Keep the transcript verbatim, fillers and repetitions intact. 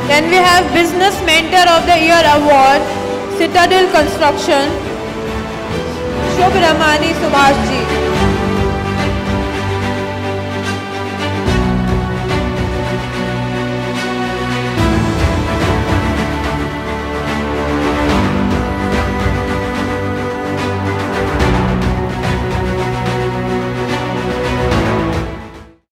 Then we have Business Mentor of the Year Award, Citadel Construction, Shubh Ramani Subhash ji.